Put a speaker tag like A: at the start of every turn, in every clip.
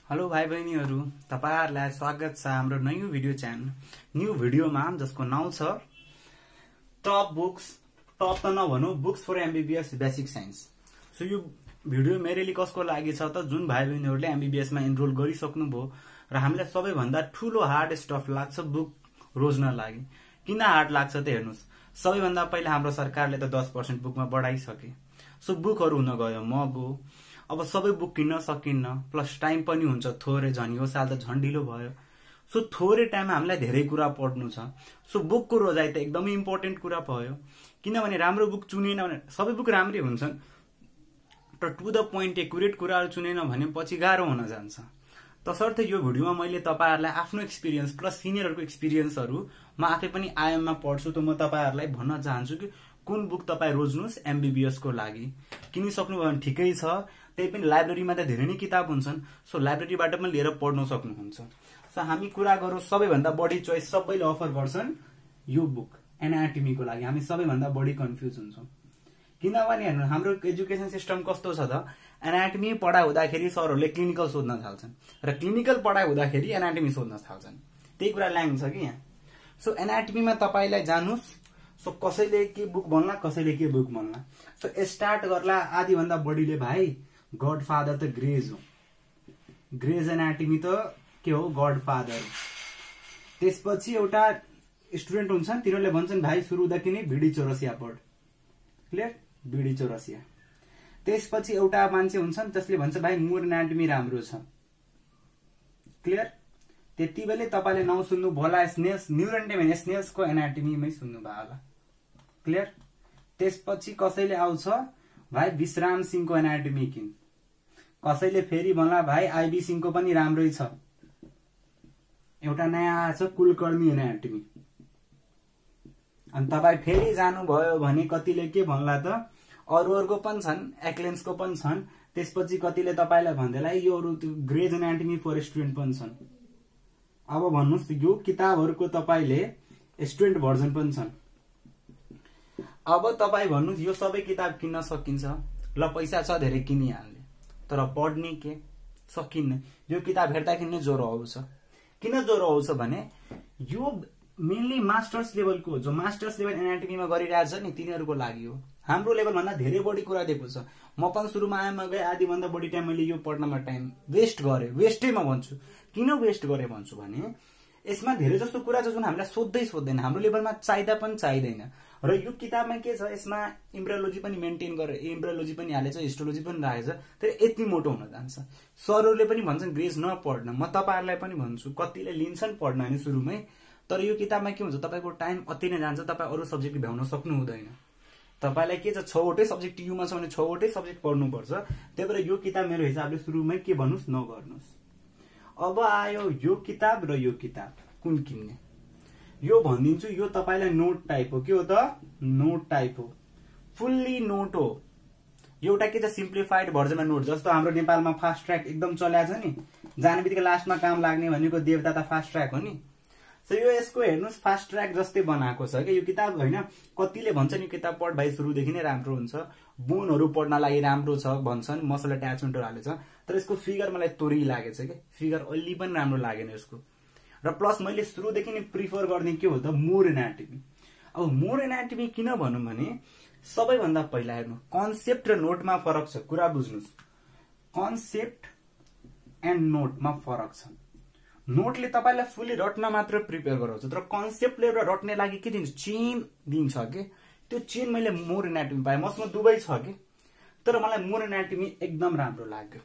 A: Hello भाइ बहिनीहरु, तपाईहरुलाई स्वागत छ हाम्रो नयाँ भिडियो च्यानल न्यू भिडियोमा जसको नाम छ टप बुक्स टप त नभनौ books for MBBS basic science. So यो भिडियो मेरो लिए कसको लागि छ त जुन भाइ बहिनीहरुले एमबीबीएस मा एनरोल गरिसक्नु भो र हामीलाई सबैभन्दा ठूलो हार्ड स्टफ लाग्छ बुक रोज्न लागि। किन हार्ड लाग्छ त हेर्नुस्, सबैभन्दा पहिला हाम्रो सरकारले त 10% बुकमा बढाइसके। सो बुकहरु हुन गयो महँगो, अब सबै बुक किन्न सकिन्न, प्लस टाइम पनि हुन्छ थोरै, झन् यो साल त झन् ढिलो भयो। सो थोरै टाइममा हामीलाई धेरै कुरा पढ्नु छ। सो बुकको रोजाइ त एकदमै इम्पोर्टेन्ट कुरा भयो, किनभने राम्रो बुक चुनेन भने सबै बुक राम्रै हुन्छन् तर टु द पोइन्ट एक्युरेट कुराहरु चुनेन भने पछि गाह्रो हुन जान्छ। तसर्थ यो भिडियोमा मैले तपाईहरुलाई आफ्नो एक्सपिरियन्स प्लस सिनियरहरुको एक्सपिरियन्सहरु म आफै पनि आइएममा पढ्छु त म तपाईहरुलाई भन्न चाहन्छु कि कुन बुक तपाई रोज्नुस् एमबीबीएस को लागि। किनिसक्नु भयो भने ठिकै छ, त्यही पनि लाइब्रेरीमा त धेरै नै किताब हुन्छन्, सो लाइब्रेरीबाट पनि लिएर पढ्न सक्नुहुन्छ। सो हामी कुरा गरौँ सबैभन्दा बढी चोइस सबैले अफर गर्छन् यो बुक एनाटमी को लागि। हामी सबैभन्दा बढी कन्फ्युज हुन्छौं किनभने हेर्नु हाम्रो एजुकेसन सिस्टम कस्तो छ त एनाटमी पढाइ हुँदाखेरि सरहरुले क्लिनिकल सोध्न थाल्छन् र क्लिनिकल पढाइ हुँदाखेरि एनाटमी सोध्न थाल्छन्। त्यही कुरा ल्याङ छ कि यहाँ। सो एनाटमीमा तपाईलाई जानुस्, सो कसैले के बुक भन्ला कसैले के बुक भन्ला। सो स्टार्ट गर्ला आधी भन्दा बढीले भाइ गडफादर त ग्रेज हो, ग्रेज एनाटमी त के हो गडफादर। त्यसपछि एउटा स्टुडेन्ट हुन्छन् तिनीहरूले भन्छन् भाइ सुरुदेखि नै बीडी चौरसिया पढ, क्लियर बीडी चौरसिया। त्यसपछि एउटा मान्छे हुन्छन् जसले भन्छ भाइ मुर एनाटमी राम्रो छ, क्लियर। त्यति बेलै तपाईले नसुन्नु भोला स्नेल्स न्युरन्डेम स्नेल्सको एनाटमीमै सुन्नु भयो होला, क्लियर। त्यसपछि कसैले आउँछ भाइ विश्राम सिंहको एनाटमी किन, कसैले फेरि भन्ला भाइ आइबी सिंहको पनि राम्रै छ। एउटा नयाँ आछ कुलकर्णी एनाटमी। अनि तपाई फेरि जानुभयो भने कतिले के भन्ला त अरूहरुको पनि छन्, एक्लेन्सको पनि छन्। त्यसपछि कतिले तपाईलाई भन्दैला यो अरु ग्रेज एनाटमी फर स्टुडेन्ट पनि छन्। अब भन्नुस् यो किताबहरुको तपाईले स्टुडेन्ट भर्जन पनि छन्। अब तपाई भन्नुस् यो सबै किताब किन्न सकिन्छ, ल पैसा छ धेरै किनिहाल्ने, तर पढ्ने के सकिन्न। यो किताब हेर्दाखेरि नै ज्वरो आउँछ। किन ज्वरो आउँछ भने यो मेनली मास्टर्स लेभलको जो मास्टर्स लेभल एनाटमीमा गरिरहेछ नि तिनीहरुको लागि हो। हाम्रो लेभल भन्दा धेरै बढी कुरा दिएको छ। म पनि सुरुमा आएमा गए आधी भन्दा बढी टाइम मैले यो पढ्नमा टाइम वेस्ट गरे। वेस्टैमा भन्छु। किन वेस्ट गरे भन्छु भने यसमा धेरै जस्तो कुरा छ जुन हामीलाई सोध्दैन, हाम्रो लेभलमा चाहिदा पनि चाहिदैन। र यो किताबमा के छ, यसमा इम्ब्रियोलोजी पनि मेन्टेन गरे, इम्ब्रियोलोजी पनि हालेछ, हिस्टोलोजी पनि राखेछ, तर यति मोटो हुन जान्छ। सरहरुले पनि भन्छन् ग्रेज नपढ्न, म तपाईहरुलाई पनि भन्छु कतिले लिन्छन् पढ्न हैन सुरुमै, तर यो किताबमा के हुन्छ तपाईको टाइम अति नै जान्छ, तपाई अरु सब्जेक्ट भ्याउन सक्नु हुँदैन। तपाईलाई के छ 6 वटै सब्जेक्ट युमा छ भने 6 वटै सब्जेक्ट पढ्नु पर्छ। त्यही भएर यो किताब मेरो हिसाबले सुरुमै के भन्नुस् नगर्नुस्। अब आयो यो किताब र यो किताब कुन किन्ने, यो भनिदिन्छु। यो तपाईलाई नोट टाइप हो। के हो त नोट टाइप हो, फुल्ली नोट हो। एउटा के छ सिम्प्लिफाइड भर्जनमा नोट, जस्तो हाम्रो नेपालमा फास्ट ट्र्याक एकदम चल्या छ नि, जाने बित्तिकै लास्टमा काम लाग्ने भनेको देवता त फास्ट ट्र्याक हो नि। सो यो यसको हेर्नुस् फास्ट ट्र्याक जस्तै बनाएको छ के यो किताब हैन। कतिले भन्छन् यो किताब पढ भाइ सुरुदेखि नै राम्रो हुन्छ, बोनहरु पढ्न लागि राम्रो छ भन्छन्, मसल अट्याचमेन्टहरु हालेछ, तर यसको फिगर मलाई तोरी लागेछ के, फिगर अलि पनि राम्रो लागेन यसको। र प्लस मैले सुरुदेखि नै प्रिफर गर्ने के हो त मोर एनाटमी। अब मोर एनाटमी किन भनौं भने सबैभन्दा पहिला हेर्नु कन्सेप्ट र नोटमा फरक छ। कुरा बुझ्नुस्, कन्सेप्ट एन्ड नोटमा फरक छ। नोटले तपाईलाई फुल्ली रट्न मात्र प्रिपेयर गराउँछ, तर कन्सेप्टले एउटा रट्ने लागि के दिन्छ चेन दिन्छ के। त्यो चेन मैले मोर एनाटमी पाएँ, मसँग दुवै छ के, तर मलाई मोर एनाटमी एकदम राम्रो लाग्यो।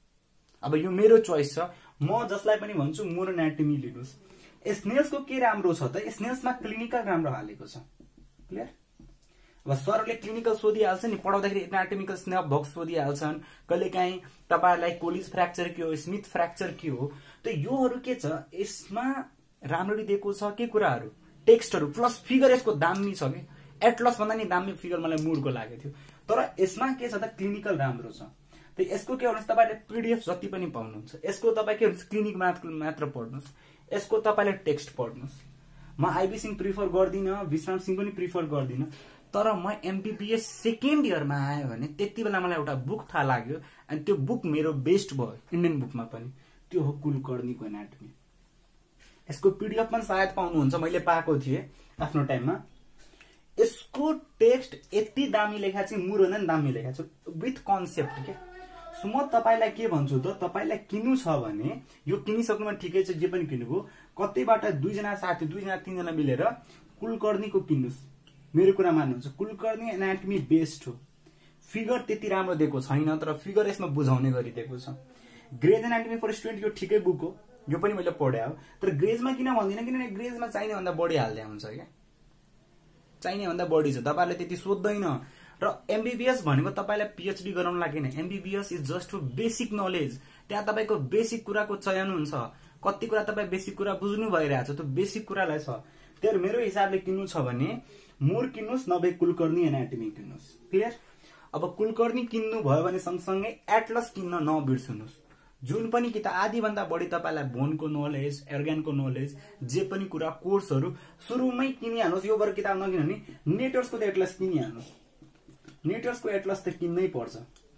A: अब यो मेरो चोइस छ, म जसलाई पनि भन्छु मोर एनाटमी लिनुस्। स्नेल्सको के राम्रो छ त स्नेल्समा क्लिनिकल राम्रो हालेको छ, क्लियर। अब सरले क्लिनिकल सोधिहाल्छ नि, पढाउँदाखेरि एनाटमिकल स्न्याप बक्स सोधिहाल्छन्, कहिलेकाहीँ तपाईहरुलाई कोलिज फ्र्याक्चर के हो, स्मिथ फ्र्याक्चर के हो, त योहरु के छ यसमा राम्ररी दिएको छ के कुराहरु, टेक्स्टहरु प्लस फिगर यसको दामी छ के। एटलस भन्दा नि दामी फिगर मलाई मुरको लागेको थियो, तर यसमा के छ त क्लिनिकल राम्रो छ। त यसको के भन्नुस् तपाईले पीडीएफ जति पनि पाउनुहुन्छ, यसको तपाई के हुन्छ क्लिनिक मात्र पढ्नुस्, यसको तपाईले टेक्स्ट पढ्नुस्। म आइबी सिंह प्रिफर गर्दिन, विश्राम सिंह पनि प्रिफर गर्दिन, तर म एमबीबीएस सेकेन्ड इयरमा आयो भने त्यति बेला मलाई एउटा बुक थाहा लाग्यो अनि त्यो बुक मेरो बेस्ट भयो इन्डियन बुकमा पनि। त्यो हो कुलकर्णीको एनाटमी। यसको पीडीएफ पनि सायद पाउनुहुन्छ, मैले पाएको थिएँ आफ्नो टाइममा। यसको टेक्स्ट यति दामी लेखा छ, मुरन दामी लेखा छ विथ कन्सेप्ट के। सो म तपाईलाई के भन्छु त, तपाईलाई किन्नु छ भने यो किनिसक्नुमा ठिकै छ, जे पनि किन्नुभयो, कतैबाट 2 जना साथी 2 जना 3 जना मिलेर कुलकर्णीको किन्नुस्। मेरो कुरा मान्नुहुन्छ, कुलकर्णी एनाटमी बेस्ट हो। फिगर त्यति राम्रो दिएको छैन, तर फिगर यसमा बुझाउने गरी दिएको छ। ग्रेज एनाटमी फर स्टुडेन्ट यो ठिकै बुक हो, यो पनि मैले पढे हो, तर ग्रेजमा किन भन्दिनँ, किनभने ग्रेजमा चाहिने भन्दा बढी हाल्दै हुन्छ क्या, चाहिने भन्दा बढी छ, तपाईहरुले त्यति सोध्दैन। र एमबीबीएस भनेको तपाईलाई पीएचडी गराउन लागि हैन, MBBS is just for basic knowledge. त्यहाँ तपाईको बेसिक कुराको चयन हुन्छ, कति कुरा तपाई बेसिक कुरा बुझ्नु भइरहेछ, त्यो बेसिक कुरालाई छ। त्यही मेरो हिसाबले किन्नु छ भने मुर किन्नुस्, नभए कुलकर्णी एनाटमी किन्नुस्। क्लियर? अब कुलकर्णी किन्नु भयो भने सँगसँगै एटलस किन्न नबिर्सुनुस्। जुन पनि किताब आधी भन्दा बढी तपाईलाई बोनको नलेज, अर्गानको नलेज, जे पनि कुरा कोर्सहरु सुरुमै किनिहाल्नुस्। यो बर किताब नकिन्नु भने नेटवर्क्सको एटलस किनिहाल्नुस्। नेटवर्क्सको एटलस त किन्नै पर्छ।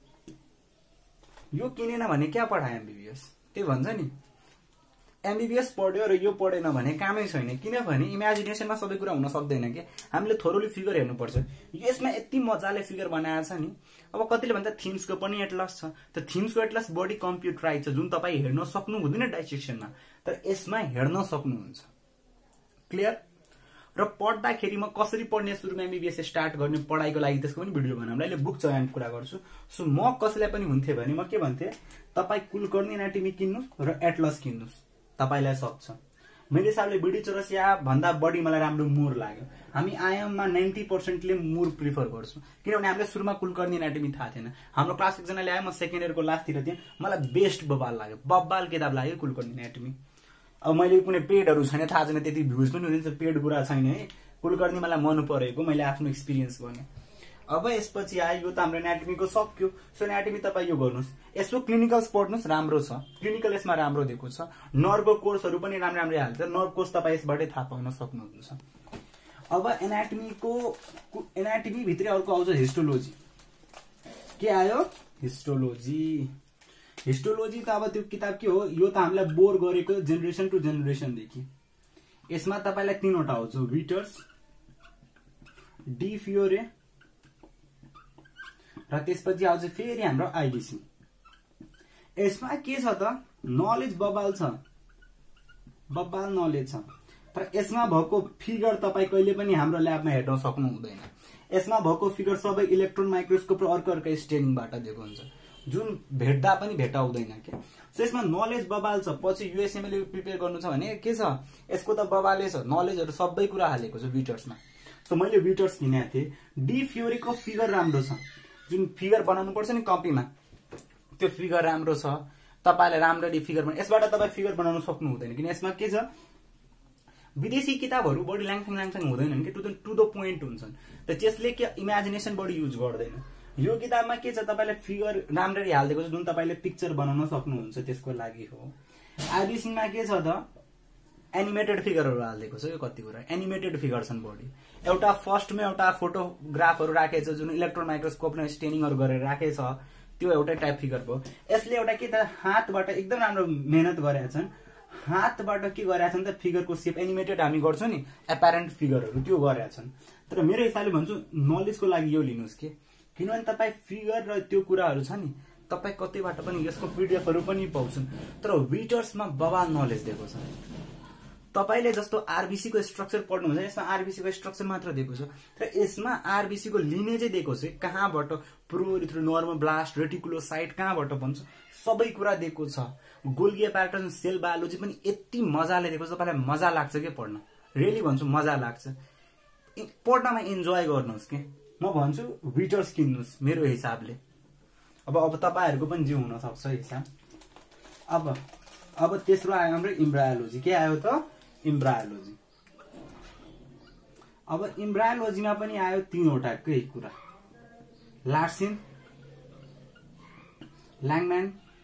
A: यो किनेन भने क्या पढाए एमबीबीएस, त्यही भन्छ नि। एमबीबीएस पढ्यो र यो पढेन भने कामै छैन, किनभने इमेजिनेसनमा सबै कुरा हुन सक्दैन के। हामीले थोरोली फिगर हेर्नुपर्छ। यसमा यति मजाले फिगर बनाएको छ नि। अब कतिले भन्छ थिम्सको पनि एटलस छ, त थिम्सको एटलस बडी कम्प्युटराइज छ, जुन तपाई हेर्न सक्नु हुँदैन डाइसेक्सनमा, तर यसमा हेर्न सक्नुहुन्छ। क्लियर? र पढ्दाखेरि म कसरी पढ्ने, सुरुमा एमबीबीएस स्टार्ट गर्ने पढाइको लागि त्यसको पनि भिडियो बनाउँला। अहिले बुक चयनको कुरा गर्छु। सो म कसैलाई पनि हुन्थे भने म के भन्थे, तपाई कुलकर्णी एनाटमी किन्नु र एटलस किन्नुस्, तपाईलाई सक्छ। मेरो हिसाबले बीडी चौरसिया भन्दा बढी मलाई राम्रो मुर लाग्यो। हामी आइएममा 90% ले मुर प्रिफर गर्छौं, किनभने हामीले सुरुमा कुलकर्णी एनाटमी थाहा थिएन। हाम्रो क्लास एकजनाले आयो, म सेकेन्ड इयरको लास्टतिर थिएँ, मलाई बेस्ट बबाल लाग्यो, बब्बाल किताब लाग्यो कुलकर्णी एनाटमी। अब मैले कुनै पेडहरु छैन, थाहा छैन, त्यति भ्युज पनि हुँदैन, पेड कुरा छैन है। कुलकर्णी मलाई मन परेको, मैले आफ्नो एक्सपिरियन्स गर्ने। अब यसपछि आयो, यो त हाम्रो एनाटमीको सक्यो। सो एनाटमी तपाई यो गर्नुस्। यसको क्लिनिकल्स पढ्नुस्, राम्रो छ, क्लिनिकल यसमा राम्रो दिएको छ। नर्भको कोर्सहरु पनि राम्रो राम्रो हाल्छ, नर्भ कोर्स तपाई यसबाटै थाहा पाउन सक्नुहुन्छ। अब एनाटमी भित्र अर्को आउँछ हिस्टोलोजी। के आयो? हिस्टोलोजी। हिस्टोलोजी त अब त्यो किताब के हो, यो त हामीलाई बोर गरेको जेनेरेसन टु जेनेरेसन देखि। यसमा तपाईलाई 3 वटा आउँछ, विटर्स, डी फियोरे र त्यसपछि आउँछ फेरि हाम्रो आईबीसी। यसमा के छ त, नलेज बबाल छ, बबाल नलेज छ, तर यसमा भएको फिगर तपाई कहिले पनि हाम्रो ल्याबमा हेर्न सक्नु हुँदैन। यसमा भएको फिगर सबै इलेक्ट्रोन माइक्रोस्कोप र अर्को स्टेनिङबाट दिएको हुन्छ, जुन भेट्दा पनि भेटाउँदैन के। सो यसमा नलेज बबाल छ। पछि युएसएमएले प्रिपेयर गर्नु छ भने के छ, यसको त बबालै छ, नलेजहरु सबै कुरा हालेको छ विटर्समा। सो मैले विटर्स किनेको थिएँ। डी फ्योरीको फिगर राम्रो छ, जुन फिगर बनाउनु पर्छ नि कपीमा, त्यो फिगर राम्रो छ। तपाईले राम्ररी फिगर यसबाट तपाई फिगर बनाउन सक्नु हुँदैन, किन यसमा के छ, विदेशी किताबहरु बढी ल्याङथाङ हुँदैनन् कि, टु द पोइन्ट हुन्छन्, र त्यसले के इमेजिनेसन बढी युज गर्दैन। यो किताबमा के छ, तपाईले फिगर राम्ररी हाल्दिएको छ, जुन तपाईले पिक्चर बनाउन सक्नुहुन्छ, त्यसको लागि हो। आईबीसीमा के छ त, एनिमेटेड फिगरहरु हाल्दिएको छ। यो कति कुरा एनिमेटेड फिगर छन् बढी। एउटा फर्स्टमा एउटा फोटोग्राफहरु राखेछ, जुन इलेक्ट्रोन माइक्रोस्कोपले स्टेनिङहरु गरेर राखेछ, त्यो एउटा टाइप फिगर भयो। यसले एउटा के त, हातबाट एकदम राम्रो मेहनत गरेका छन्, हातबाट के गरेका छन् त, फिगरको शेप एनिमेटेड हामी गर्छौं नि, एपारेन्ट फिगरहरु त्यो गरेका छन्। तर मेरो हिसाबले भन्छु नलेजको लागि यो लिनुस् के, किनभने तपाई फिगर र त्यो कुराहरु छ नि, तपाई कतैबाट पनि यसको पीडीएफहरु पनि पाउँछन्, तर विटर्समा बबाल नलेज दिएको छ। तपाईले जस्तो आरबीसी को स्ट्रक्चर पढ्नुहुन्छ, यसमा आरबीसी को स्ट्रक्चर मात्र दिएको छ, तर यसमा आरबीसी को लिनेजै दिएको छ, कहाँबाट प्रोरिथ्रो नर्मल ब्लास्ट रेटिकुलोसाइट कहाँबाट बन्छ, सबै कुरा दिएको छ। गोल्गी प्याटर्न, सेल बायोलोजी पनि यति मजाले दिएको छ, तपाईलाई मजा लाग्छ के पढ्न, रियली भन्छु मजा लाग्छ। पढ्नमा इन्जोय गर्नुहोस् के। म भन्छु विटर्स किन्नुस् मेरो हिसाबले। अब तपाईहरुको पनि जे हुन सक्छ हिसाब। अब तेस्रो आयो हाम्रो इम्ब्रायोलोजी। के आयो त, इम्ब्रायोलोजी। अब इम्ब्रायोलोजीमा पनि आयो 3 वटाकै कुरा, लार्सिन, ल्याङम्यान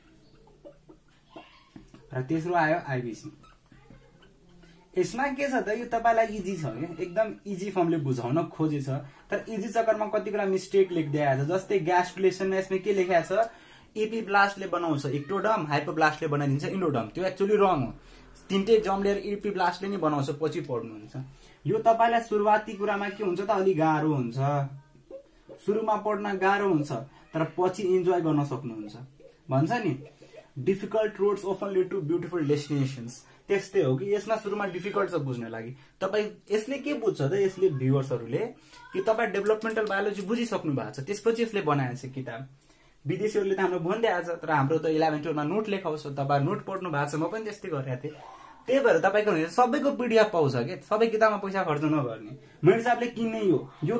A: र तेस्रो आयो आईबीसी। यसमा के छ त, यो तपाईलाई इजी छ के, एकदम इजी फर्मले बुझाउन खोजेछ, तर इजी चक्करमा कति कुरा मिस्टेक लेख्दै आछ। जस्तै ग्यास्ट्रुलेसनमा यसमा के लेखेको छ, इपिब्लास्टले बनाउँछ इक्टोडर्म, हाइपोब्लास्टले बनाइदिन्छ इन्डोडर्म। त्यो एक्चुअली रङ हो। तिनटै जर्म लिएर इपिब्लास्टले नै बनाउँछ, पछि पढ्नुहुन्छ। यो तपाईलाई सुरुवाती कुरामा के हुन्छ त अलि गाह्रो हुन्छ, सुरुमा पढ्न गाह्रो हुन्छ तर पछि इन्जोय गर्न सक्नुहुन्छ। भन्छ नि difficult roads often lead to beautiful destinations, त्यस्तै हो कि यसमा सुरुमा डिफिकल्ट छ बुझ्न लागि। तपाई यसले के बुझ्छ त, यसले भ्युअर्सहरूले कि तपाई डेभलपमेन्टल बायोलोजी बुझिसक्नु भएको छ, त्यसपछि यसले बनाएको छ किताब। विदेशीहरूले त हाम्रो भनिदिएको छ, तर हाम्रो त 11 12 मा नोट लेखाउँछ, तपाईँ नोट पढ्नु भएको छ, म पनि त्यस्तै गरेको थिएँ। त्यही भएर तपाईँको सबैको पिडिएफ पाउँछ कि, सबै किताबमा पैसा खर्च नगर्ने। मेरो हिसाबले किन्ने यो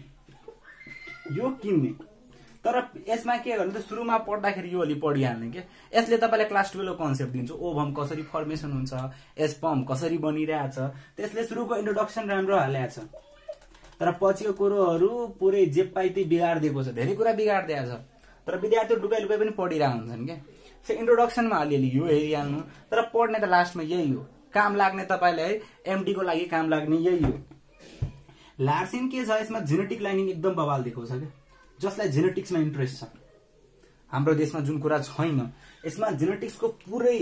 A: किन्ने तर यसमा के गर्नु त, सुरुमा पढ्दाखेरि यो अलि पढिहाल्ने के। यसले तपाईँलाई क्लास 12 को कन्सेप्ट दिन्छ, ओभम कसरी फर्मेसन हुन्छ, एस्पर्म कसरी बनिरहेछ, त्यसले सुरुको इन्ट्रोडक्सन राम्रो हालेको छ। तर पछिको कुरोहरू पुरै जे पाइ त्यही बिगाडिदिएको छ, धेरै कुरा बिगाडिदिएको छ। तर विद्यार्थीहरू लुकाइ पनि पढिरहेको हुन्छन् क्या। सो इन्ट्रोडक्सनमा अलिअलि यो हेरिहाल्नु, तर पढ्ने त लास्टमा यही हो। काम लाग्ने तपाईँलाई एमडी को लागि काम लाग्ने यही हो। लार्सिन के छ, यसमा जेनेटिक लाइनिङ एकदम बवाल देखाउँछ क्या, जसलाई जेनेटिक्समा इन्ट्रेस्ट छ। हाम्रो देशमा जुन कुरा छैन, यसमा जेनेटिक्सको पुरै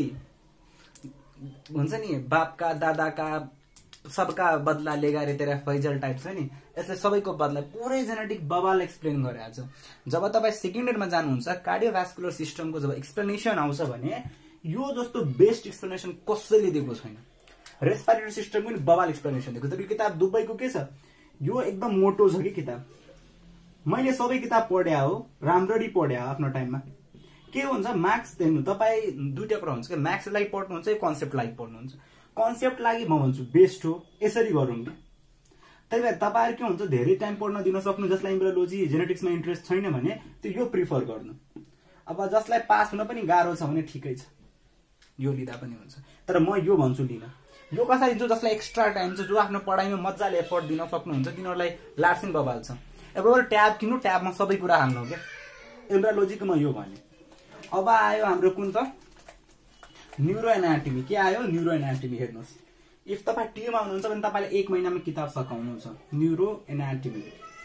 A: हुन्छ नि, बापका दादाका सबका बदला लेगा रे तेरा फैजल टाइप छ नि, यसले सबैको बदला पुरै जेनेटिक बवाल एक्सप्लेन गरेको छ। जब तपाईँ सेकेन्ड इयरमा जानुहुन्छ, कार्डियोभास्कुलर सिस्टमको जब एक्सप्लेनेसन आउँछ भने यो जस्तो बेस्ट एक्सप्लेनेसन कसैले दिएको छैन। रेस्पिरेटरी सिस्टम पनि बवाल एक्सप्लेनेसन दिएको। तर यो किताब दुबईको के छ, यो एकदम मोटो छ कि किताब। मैले सबै किताब पढ्या हो, राम्ररी पढ्या हो आफ्नो टाइममा। के हुन्छ, मार्क्स दिनु तपाईँ दुईटा कुरा हुन्छ कि, म्याथ्स लागि पढ्नुहुन्छ या कन्सेप्ट लागि पढ्नुहुन्छ। कन्सेप्ट लागि म भन्छु बेस्ट हो, यसरी गरौँ कि। त्यही भएर तपाईँहरू के हुन्छ, धेरै टाइम पढ्न दिन सक्नु, जसलाई इम्ब्रियोलोजी जेनेटिक्समा इन्ट्रेस्ट छैन भने त्यो यो प्रिफर गर्नु। अब जसलाई पास हुन पनि गाह्रो छ भने ठिकै छ, यो लिँदा पनि हुन्छ। तर म यो भन्छु लिन। यो कसरी दिन्छु, जसलाई एक्स्ट्रा टाइम छ, जो आफ्नो पढाइमा मजाले एफोर्ट दिन सक्नुहुन्छ, तिनीहरूलाई लार्सिन बवाल छ। अब ट्याब किन्नु, ट्याबमा सबै कुरा हाल्नु क्या। इम्ब्रियोलोजीको म यो भने। अब आयो हाम्रो कुन त, न्युरो एनाटोमी। के आयो, न्युरो एनाटोमी। हेर्नुहोस्, इफ तपाईँ टियुमा हुनुहुन्छ भने तपाईँले 1 महिनामा किताब सकाउनु छ, न्युरो एनाटोमी।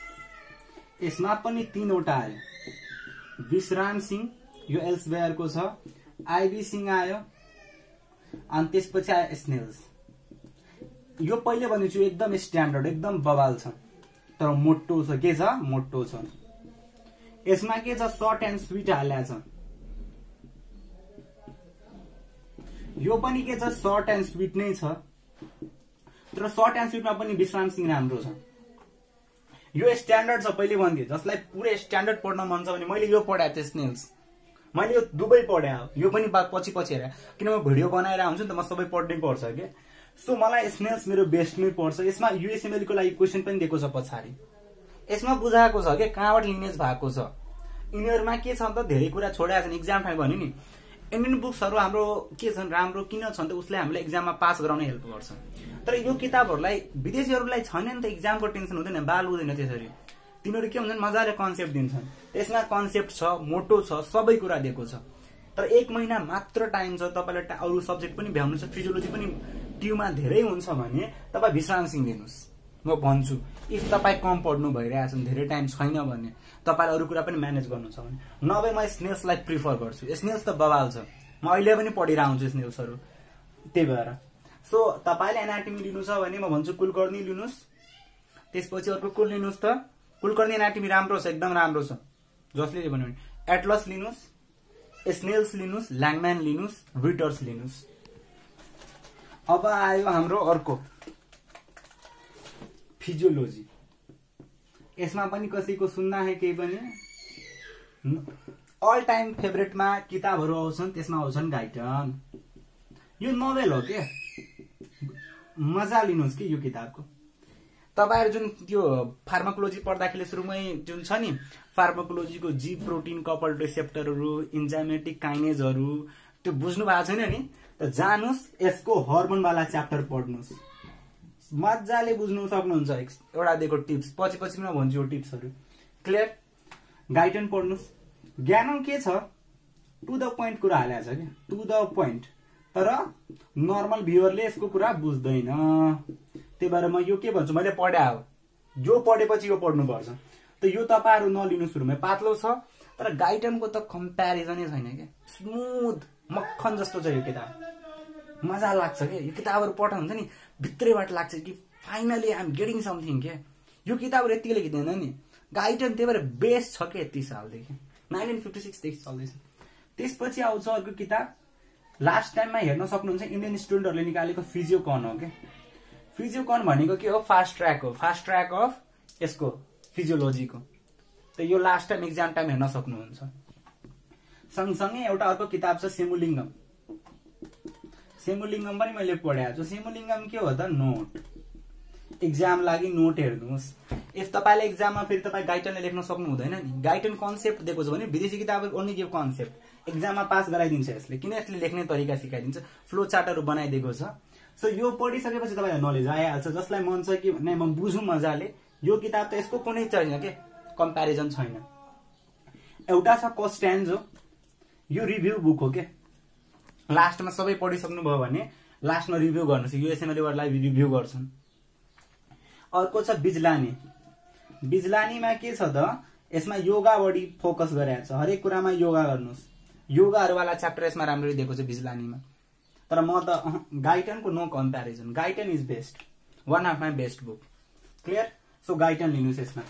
A: यसमा पनि 3 वटा आयो। विश्राम सिंह, यो एल्सवेयरको छ। आइबी सिंह आयो, अनि त्यसपछि आयो स्नेल्स। यो पहिले भनेछु एकदम स्ट्यान्डर्ड, एकदम बवाल छ, तर मोटो छ। के छ, मोटो छ। यसमा के छ, सर्ट एन्ड स्वीट हालेको छ। यो पनि के छ, सर्ट एन्ड स्वीट नै छ। तर सर्ट एन्ड स्वीटमा पनि विश्राम सिंह राम्रो छ। यो स्ट्यान्डर्ड छ, पहिले भन्थे। जसलाई पुरै स्ट्यान्डर्ड पढ्न मन छ भने मैले यो पढाएको थिएँ, स्नेल्स। मैले यो दुवै पढाए हो, यो पनि पछि हेरेँ, किन म भिडियो बनाएर आउँछु नि त, म सबै पढ्नै पर्छ कि। सो मलाई स्नेल्स मेरो बेस्टमै पर्छ। यसमा युएसएमएल को लागि क्वेसन पनि दिएको छ पछाडि। यसमा बुझाएको छ कि कहाँबाट लिनेज भएको छ। यिनीहरूमा के छ त, धेरै कुरा छोडेको छन्। इक्जाम टाइम भन्यो नि, इन्डियन बुक्सहरू हाम्रो के छन्, राम्रो किन छन् त, उसले हामीलाई इक्जाममा पास गराउन हेल्प गर्छ। तर यो किताबहरूलाई विदेशीहरूलाई छैन नि त, इक्जामको टेन्सन हुँदैन, बाल हुँदैन त्यसरी। तिनीहरू के हुन्छन्, मजाले कन्सेप्ट दिन्छन्। यसमा कन्सेप्ट छ, मोटो छ, सबै कुरा दिएको छ। तर 1 महिना मात्र टाइम छ, तपाईँलाई अरू सब्जेक्ट पनि भ्याउनु छ, फिजियोलोजी पनि टियुमा धेरै हुन्छ भने तपाईँ विश्राम सिंह दिनुहोस्। म भन्छु, इफ तपाईँ कम पढ्नु भइरहेछ, धेरै टाइम छैन भने, तपाईँलाई अरू कुरा पनि म्यानेज गर्नु छ भने, नभए म स्नेल्सलाई प्रिफर गर्छु। स्नेल्स त बवाल छ, म अहिले पनि पढिरहेको हुन्छु स्नेल्सहरू। त्यही भएर सो तपाईँले एनाटोमी लिनु छ भने म भन्छु कुलकर्णी लिनुहोस्। त्यसपछि अर्को कुल लिनुहोस् त, कुलकर्णी एनाटोमी राम्रो छ, एकदम राम्रो छ। जसले भन्यो भने एटलस लिनुहोस्, स्नेल्स लिनुहोस्, ल्याङम्यान लिनुहोस्, रिटर्स लिनुहोस्। अब आयो हाम्रो अर्को फिजियोलोजी। यसमा पनि कसैको सुन्ना है केही पनि। अल टाइम फेभरेटमा किताबहरू आउँछन्, त्यसमा आउँछन् गाइटन। यो नोभेल हो के, मजा लिनुहोस् कि यो किताबको। तपाईहरु जुन त्यो फार्माकोलोजी पढ्दाखेरि सुरुमै जुन छ नि, फार्माकोलोजीको जी प्रोटिन कपल रिसेप्टरहरू, इन्जाइमेटिक काइनेजहरू, त्यो बुझ्नु भएको छैन नि, त जानुस् यसको हर्मोन वाला च्याप्टर पढ्नुस्, मजाले बुझ्नु सक्नुहुन्छ। एउटा दिएको टिप्स पछि म भन्छु यो टिप्सहरू। क्लियर? गाइडन पढ्नुस्। ज्ञानम के छ, टु द पोइन्ट कुरा हालेको छ के, टु द पोइन्ट। तर नर्मल भ्युअरले यसको कुरा बुझ्दैन। त्यही भएर म यो के भन्छु, मैले पढ्या हो, जो पढेपछि यो पढ्नुपर्छ। त यो तपाईहरु नलिनु, सुरुमै पातलो छ, तर गाइटनको त कम्प्यारिजनै छैन के। स्मुथ मक्खन जस्तो छ यो किताब, मजा लाग्छ के। यो किताबहरू पढ्दा हुन्छ नि भित्रैबाट लाग्छ कि finally I am getting something के। यो किताबहरू यतिकै लेखिँदैन नि, गाइटन त्यही भएर बेस्ट छ के यति सालदेखि, 1956 देखि चल्दैछ। त्यसपछि आउँछ अर्को किताब, लास्ट टाइममा हेर्न सक्नुहुन्छ इन्डियन स्टुडेन्टहरूले निकालेको फिजियोकन हो के। फिजियोकन भनेको के हो, फास्ट ट्र्याक हो, फास्ट ट्र्याक अफ यसको फिजियोलोजीको। त यो लास्ट टाइम एक्जाम टाइम हेर्न सक्नुहुन्छ। सँगसँगै एउटा अर्को किताब छ सेमुलिङ्गम। सेमुलिङ्गम पनि मैले पढाएको छु। सेमुलिङ्गम के हो त, नोट, एक्जाम लागि नोट हेर्नुहोस्। इफ तपाईँले एक्जाममा फेरि तपाईँ गाइटनले लेख्न सक्नु हुँदैन नि, गाइटन कन्सेप्ट दिएको छ भने विदेशी किताब ओन्ली गिभ कन्सेप्ट, एक्जाममा पास गराइदिन्छ यसले, किन यसले लेख्ने तरिका सिकाइदिन्छ, फ्लो चार्टहरू बनाइदिएको छ। सो यो पढिसकेपछि तपाईँलाई नलेज आइहाल्छ। जसलाई मन छ कि नै म बुझौँ मजाले, यो किताब त यसको कुनै छैन के, कम्प्यारिजन छैन। एउटा छ कोस्ट्यान्जो, यो रिभ्यू बुक हो के। लास्टमा सबै पढिसक्नु भयो भने लास्टमा रिभ्यू गर्नुहोस्, युएसएमएले गर्नलाई रिभ्यू गर्छन्। अर्को छ बिजलानी। बिजलानीमा के छ त, यसमा योगा बढी फोकस गरेको छ, हरेक कुरामा योगा गर्नुहोस्। योगाहरूवाला च्याप्टर यसमा राम्ररी दिएको छ बिजलानीमा। तर म त गाइटनको no comparison, Guyton is best, one of my best book. Clear? So Guyton लिनुहोस् यसमा।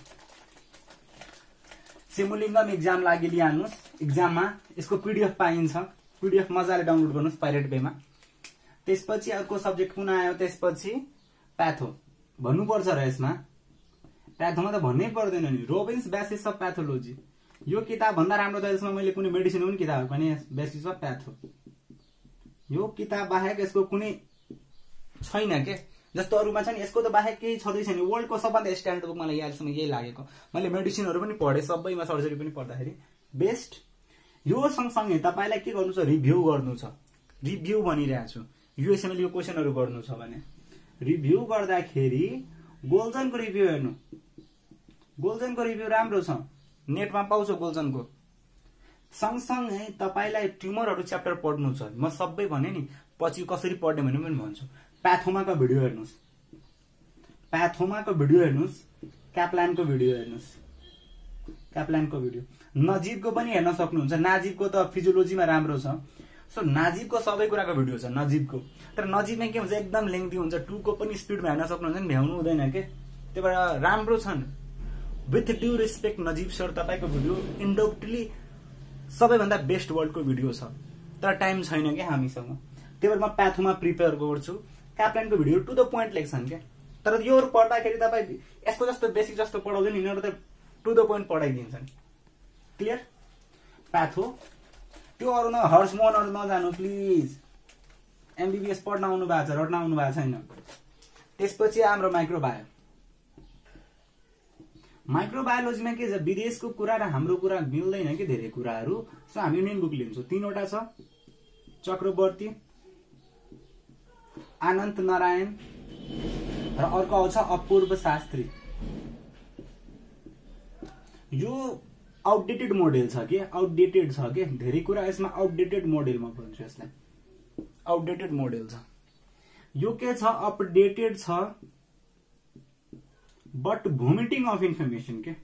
A: सेमुलिङ्गम एक्जाम लागि लिइहाल्नुहोस्। एक्जाममा यसको पिडिएफ पाइन्छ, पिडिएफ मजाले डाउनलोड गर्नुहोस् पाइरेट पेमा। त्यसपछि अर्को सब्जेक्ट कुन आयो, त्यसपछि प्याथो भन्नुपर्छ र यसमा। प्याथोमा त भन्नै पर्दैन नि, रोबिन्स बेसिस अफ प्याथोलोजी। यो किताब भन्दा राम्रो त यसमा मैले कुनै मेडिसिन पनि किताब पनि बेसिस अफ प्याथो। यो किताब बाहेक यसको कुनै छैन के, जस्तो अरूमा छ नि यसको त बाहेक केही छँदै छैन। वर्ल्डको सबभन्दा स्ट्यान्डर्ड बुक मलाई यहाँसम्म यही लागेको। मैले मेडिसिनहरू पनि पढेँ, सबैमा सर्जरी पनि पढ्दाखेरि बेस्ट। यो सँगसँगै तपाईँलाई के गर्नु छ, रिभ्यू गर्नु छ। रिभ्यू भनिरहेको छु, युएसएमएले यो क्वेसनहरू गर्नु छ भने रिभ्यू गर्दाखेरि गोल्जनको रिभ्यू हेर्नु। गोल्जनको रिभ्यू राम्रो छ, नेटमा पाउँछ गोल्जनको। सँगसँगै तपाईँलाई ट्युमरहरू च्याप्टर पढ्नु छ। म सबै भने नि पछि कसरी पढ्ने भने पनि भन्छु। प्याथोमाको भिडियो हेर्नुहोस्, प्याथोमाको भिडियो हेर्नुहोस्, क्याप्लानको भिडियो हेर्नुहोस्, क्याप्लानको भिडियो। नजिबको पनि हेर्न सक्नुहुन्छ, नाजिबको त फिजियोलोजीमा राम्रो छ। सो नाजिबको सबै कुराको भिडियो छ नजिबको। तर नजिबमा के हुन्छ, एकदम लेङ्थी हुन्छ, 2 को पनि स्पिडमा हेर्न सक्नुहुन्छ नि, भ्याउनु हुँदैन के। त्यही भएर राम्रो छन्। With due respect Najib sir, तपाईँको भिडियो इन्डाउटली सबैभन्दा बेस्ट वर्ल्डको भिडियो छ। तर टाइम छैन क्या हामीसँग, त्यही भएर म प्याथोमा प्रिपेयर गर्छु। क्याप्लानको भिडियो टु द पोइन्ट लेख्छन् क्या। तर योहरू पढ्दाखेरि तपाईँ यसको जस्तो बेसिक जस्तो पढाउँदैन, यिनीहरू त टु द पोइन्ट पढाइदिन्छन्। क्लियर? प्याथो त्यो अरू न हर्समोनहरू नजानु प्लिज। एमबिबिएस पढ्न आउनु भएको छ, रट्न आउनु भएको छैन। त्यसपछि हाम्रो माइक्रोबायो। माइक्रोबायोलोजीमा के छ, विदेशको कुरा र हाम्रो कुरा मिल्दैन कि धेरै कुराहरू। सो हामी युनियन बुक लिन्छौँ। 3वटा छ, चक्रवर्ती, अनन्त नारायण र अर्को आउँछ अपूर्व शास्त्री। यो आउटडेटेड मोडेल छ कि, आउटडेटेड छ कि, धेरै कुरा यसमा आउटडेटेड मोडेलमा भन्छु यसलाई। आउटडेटेड मोडेल छ। यो के छ, अपडेटेड छ बट भोमिटिङ अफ इन्फर्मेसन के,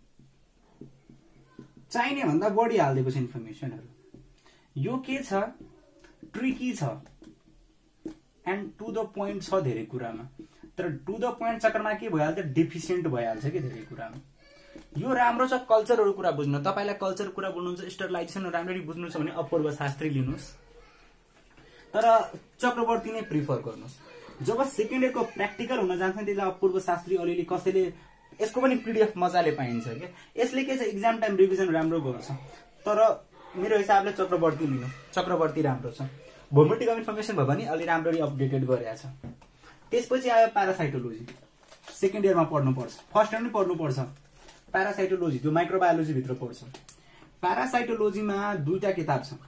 A: चाहिने भन्दा बढी हालिदिएको छ इन्फर्मेसनहरू। यो के छ, ट्रिकी छ एन्ड टु द पोइन्ट छ धेरै कुरामा। तर टु द पोइन्ट चक्करमा के भइहाल्छ, डिफिसियन्ट भइहाल्छ कि धेरै कुरामा। यो राम्रो छ कल्चरहरू कुरा बुझ्न। तपाईँलाई कल्चर कुरा बुझ्नुहुन्छ, स्टरलाइजेसन राम्ररी बुझ्नु छ भने अपूर्व शास्त्री लिनुहोस्। तर चक्रवर्ती नै प्रिफर गर्नुहोस्। जब सेकेन्ड इयरको प्र्याक्टिकल हुन जान्छ नि, त्यसलाई अपूर्व शास्त्री अलिअलि कसैले यसको पनि पिडिएफ मजाले पाइन्छ क्या। यसले के छ, एक्जाम टाइम रिभिजन राम्रो गर्छ। तर मेरो हिसाबले चक्रवर्ती लिनु, चक्रवर्ती राम्रो छ। भोमिटिङ अफ इन्फर्मेसन भयो भने अलि राम्ररी अपडेटेड गरेको छ। त्यसपछि आयो प्यारासाइटोलोजी। सेकेन्ड इयरमा पढ्नुपर्छ, फर्स्ट इयर पनि पढ्नुपर्छ। प्यारासाइटोलोजी त्यो माइक्रोबायोलोजी भित्र पर्छ। प्यारासाइटोलोजीमा 2टा किताब छ,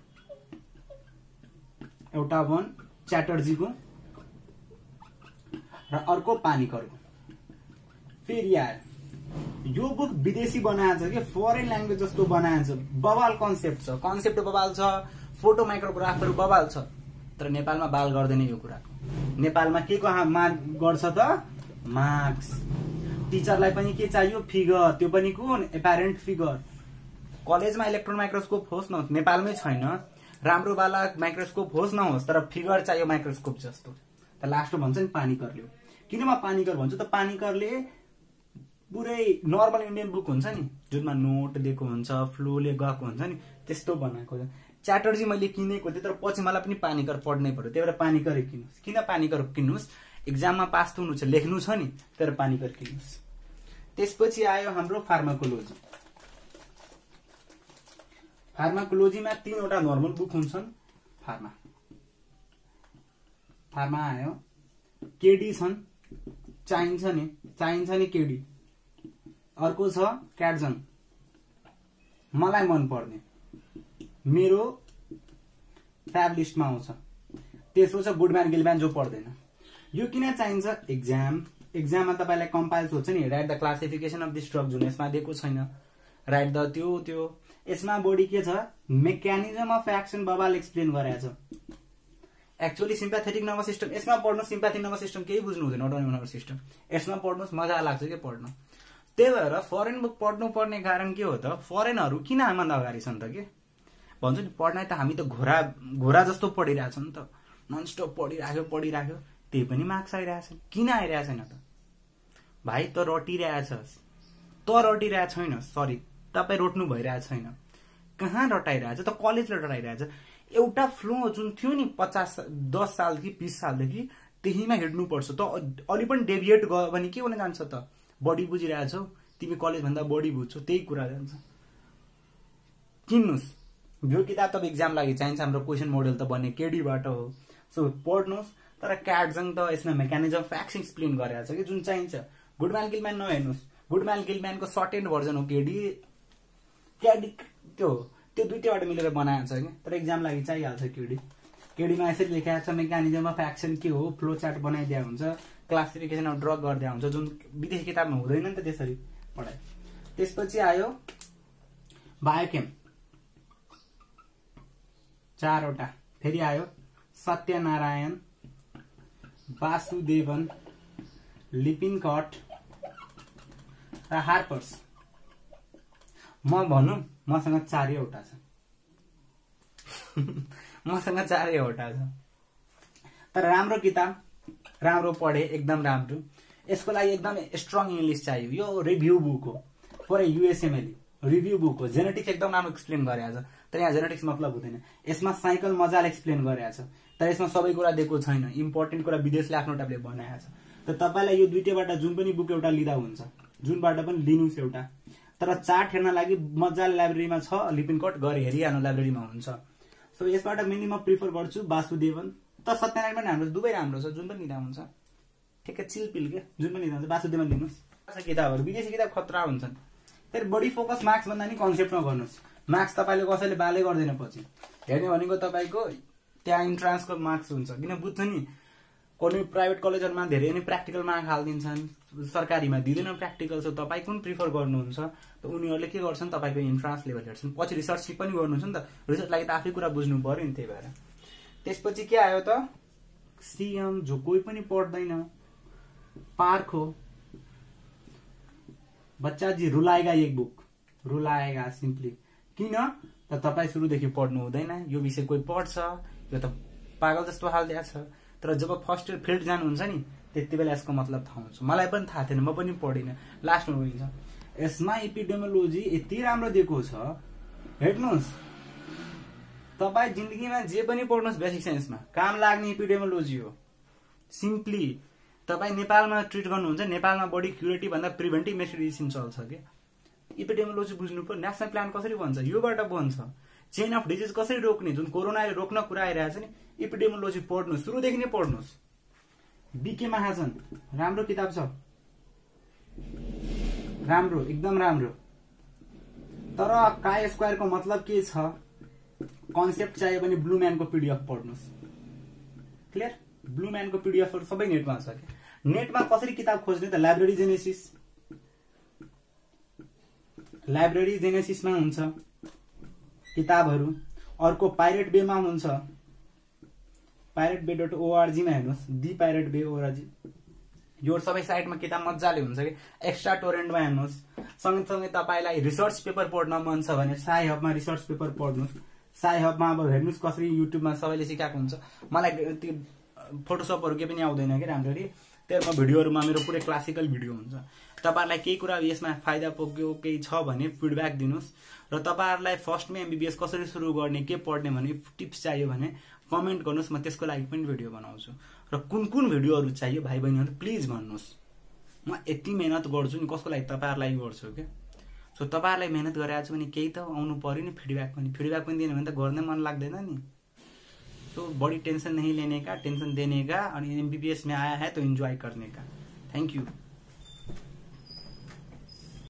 A: एउटा वन च्याटर्जीको र अर्को पानिकरको। फेरि यार यो बुक विदेशी बनाएको छ कि, फरेन ल्याङ्ग्वेज जस्तो बनाएको छ। बवाल कन्सेप्ट छ, कन्सेप्ट बवाल छ, फोटो माइक्रोग्राफहरू बवाल छ। तर नेपालमा बाल गर्दैन यो कुराको। नेपालमा के को गर्छ त, मार्क्स। टिचरलाई पनि के चाहियो, फिगर, त्यो पनि कुन, एपारेन्ट फिगर। कलेजमा इलेक्ट्रोन माइक्रोस्कोप होस् न, नेपालमै छैन, राम्रो वाला माइक्रोस्कोप होस् नहोस्, तर फिगर चाहियो माइक्रोस्कोप जस्तो। त लास्टमा भन्छ नि पानीकरले। किन म पानीकर भन्छु त, पानीकरले पुरै नर्मल इन्डियन बुक हुन्छ नि, जुनमा नोट दिएको हुन्छ, फ्लोले गएको हुन्छ नि, त्यस्तो बनाएको छ। च्याटर्जी मैले किनेको थिएँ, तर पछि मलाई पनि पानीकर पढ्नै पर्यो, त्यही भएर पानीकर किन्नुहोस्। किन पानीकर किन्नुहोस्? एक्जाममा पास त हुनु छ, लेख्नु छ नि, तर पानीकर किन्नुहोस्। त्यसपछि आयो हाम्रो फार्माकोलोजी। फार्माकोलोजीमा 3वटा नर्मल बुक हुन्छन्। फार्मा आयो, केडी छन्, चाहिन्छ नि केडी। अर्को छ क्याटजन, मलाई मन पर्ने, मेरो फ्याब लिस्टमा आउँछ। तेस्रो छ गुडम्यान गिलम्यान, जो पढ्दैन। यो किन चाहिन्छ? एक्जाममा तपाईलाई कम्पाइल सोध्छ नि, write the classification of this drug, जुन यसमा दिएको छैन, राइट द त्यो यसमा बढी के छ, मेकानिजम अफ एक्सन बबाल एक्सप्लेन गरेछ। एक्चुअली सिम्प्याथेटिक नर्भस सिस्टम यसमा पढ्नु, सिम्प्याथेटिक नर्भस सिस्टम केही बुझ्नु हुँदैन, अटोनोमिक नर्भस सिस्टम यसमा पढ्नुस्, मजा लाग्छ के पढ्नु। त्यही भएर फरेन बुक पढ्नु पर्ने कारण के हो त, फरेनहरू किन हामीभन्दा अगाडि छन् त के भन्छु नि। पढ्न त हामी त घोरा जस्तो पढिरहेछ नि त, ननस्टप पढिराख्यो, त्यही पनि मार्क्स आइरहेछ। किन आइरहेको छैन त भाइ? त रटिरहेछस्, छैन, सरी तपाईँ रोट्नु भइरहेको छैन। कहाँ रटाइरहेछ त? कलेजले रटाइरहेछ। एउटा फ्लो जुन थियो नि 10 सालदेखि 20 सालदेखि, त्यहीमा हिँड्नुपर्छ। त अलि पनि डेभिएट गयो भने के हुन जान्छ त? बढी बुझिरहेछौ तिमी, कलेजभन्दा बढी बुझ्छौ, त्यही कुरा जान्छ। किन्नुस् यो किताब, तपाईँ एक्जाम लागि चाहिन्छ। हाम्रो क्वेसन मोडल त बन्ने केडीबाट हो, सो पढ्नुहोस्। तर क्याटजङ त यसमा मेकानिजम अफ एक्सन एक्सप्लेन गरेको छ कि, जुन चाहिन्छ। गुडम्यान गिलम्यान नहेर्नुहोस्, गुडम्यान गिलम्यानको सर्टेन्ड भर्जन हो केडी। त्यो दुईटैबाट मिलेर बनाएको छ कि, तर एक्जाम लागि चाहिहाल्छ केडी। केडीमा यसरी लेखाएको छ, मेकानिजम अफ एक्सन के हो, फ्लो चार्ट बनाइदिया हुन्छ, क्लासिफिकेसन अफ ड्रग गरिदिया हुन्छ, जुन विदेशी किताबमा हुँदैन नि त त्यसरी पढाइ। त्यसपछि आयो बायोकेम, 4वटा। फेरि आयो सत्यनारायण, वासुदेवन, लिपिनकट र हार्पर्स। म भनौँ मसँग 4वटा छ। तर राम्रो किताब, राम्रो पढे, एकदम राम्रो। यसको लागि एकदम स्ट्रङ इङ्ग्लिस चाहियो। यो रिभ्यू बुक हो फर युएसएमएल, रिभ्यू बुक हो। जेनेटिक्स एकदम राम्रो एक्सप्लेन गरेको छ, तर यहाँ जेनेटिक्स मतलब हुँदैन। यसमा साइकल मजाले एक्सप्लेन गरेको छ, तर यसमा सबै कुरा दिएको छैन। इम्पोर्टेन्ट कुरा विदेशले आफ्नो टाइपले बनाएको छ। त तपाईँलाई यो दुईटैबाट जुन पनि बुक एउटा लिँदा हुन्छ, जुनबाट पनि लिनुहोस् एउटा। तर चार्ट हेर्न लागि मजाले लाइब्रेरीमा छ, लिपिनकट गरी हेरिहाल्नु, लाइब्रेरीमा हुन्छ। सो यसबाट मेनली म प्रिफर गर्छु वासुदेवन। त सत्यनारायण पनि राम्रो छ, दुवै राम्रो छ, जुन पनि लिँदा हुन्छ। ठिकै चिलपिल के, जुन पनि लिँदा हुन्छ, वासुदेवन लिनुहोस्। किताबहरू विदेशी किताब खतरा हुन्छन्। फेरि बढी फोकस मार्क्स भन्दा नि कन्सेप्टमा गर्नुहोस्। मार्क्स तपाईँले कसैले बाले गर्दैन पछि। हेर्ने भनेको तपाईँको त्यहाँ इन्ट्रान्सको मार्क्स हुन्छ, किन बुझ्छ नि। कुनै प्राइभेट कलेजहरूमा धेरै नै प्र्याक्टिकल मार्क हालिदिन्छन्, सरकारीमा दिँदैन प्र्याक्टिकल। सो तपाईँ कुन प्रिफर गर्नुहुन्छ त उनीहरूले के गर्छन्, तपाईँको इन्ट्रान्स लेभल हेर्छन्। पछि रिसर्च पनि गर्नुहुन्छ नि त, रिसर्च लागि त आफै कुरा बुझ्नु पर्यो नि, त्यही भएर। त्यसपछि के आयो त, सिएम, जो कोही पनि पढ्दैन, पार्क हो। बच्चा जी रुलाएगा एक बुक, रुलाएगा सिम्पली। किन त तपाईँ सुरुदेखि पढ्नु हुँदैन, यो विषय कोही पढ्छ, यो त पागल जस्तो हालिदिएको छ। तर जब फर्स्ट इयर फिल्ड जानुहुन्छ नि, त्यति बेला यसको मतलब थाहा हुन्छ। मलाई पनि थाहा थिएन, म पनि पढिनँ, लास्टमा बुझिन्छ। यसमा एपिडेमियोलोजी यति राम्रो दिएको छ, हेर्नुहोस्। तपाईँ जिन्दगीमा जे पनि पढ्नुहोस्, बेसिक साइन्समा काम लाग्ने एपिडेमियोलोजी हो। सिम्पली तपाईँ नेपालमा ट्रिट गर्नुहुन्छ, नेपालमा बढी क्युरेटिभ भन्दा प्रिभेन्टिभ मेडिसिन चल्छ कि। एपिडेमियोलोजी बुझ्नु पर्यो, नेसनल प्लान कसरी बन्छ, योबाट बन्छ। चेन अफ डिजिज कसरी रोक्ने, जुन कोरोनाले रोक्न कुरा आइरहेछ नि, एपिडेमियोलोजी पढ्नुहोस्, सुरुदेखि नै पढ्नुहोस्। बीके महाजन, राम्रो किताब छ, राम्रो, एकदम राम्रो। तर काय स्क्वायरको मतलब के छ, कन्सेप्ट चाहियो भने ब्लुम्यानको पीडीएफ पढ्नुहोस्। क्लियर? ब्लुम्यानको पीडीएफहरु सबै नेटमा छ के। नेटमा कसरी किताब खोज्ने त, लाइब्रेरी जेनेसिसमा हुन्छ किताबहरु। अर्को पाइरेट बेमा हुन्छ, piratebay.org मा हेर्नुस्, the pirate bay org, यो सबै साइटमा किताब मजाले हुन्छ कि एक्स्ट्रा टोरेन्टमा हेर्नुहोस्। सँगसँगै तपाईँलाई रिसर्च पेपर पढ्न मन छ भने साई हबमा रिसर्च पेपर पढ्नुहोस्। साई हबमा अब हेर्नुहोस् कसरी युट्युबमा सबैले सिकाएको हुन्छ। मलाई त्यो फोटोसपहरू केही पनि आउँदैन कि राम्ररी, त्यसमा भिडियोहरूमा मेरो पुरै क्लासिकल भिडियो हुन्छ। तपाईँहरूलाई केही कुरा यसमा फाइदा पुग्यो केही छ भने फिडब्याक दिनुहोस्। र तपाईँहरूलाई फर्स्टमै एमबीबीएस कसरी सुरु गर्ने के पढ्ने भने टिप्स चाहियो भने कमेन्ट गर्नुहोस्, म त्यसको लागि पनि भिडियो बनाउँछु। र कुन कुन भिडियोहरू चाहियो भाइ बहिनीहरू प्लिज भन्नुहोस्। म यति मेहनत गर्छु नि कसको लागि, तपाईँहरूलाई गर्छु क्या। सो तपाईँहरूलाई मेहनत गरेर छु भने केही त आउनु पर्यो नि, फिडब्याक पनि दिने भने त गर्नै मन लाग्दैन नि। तो बड़ी टेंशन नहीं लेने का, टेंशन देने का, और एमबीबीएस में आया है तो एंजॉय करने का। Thank you.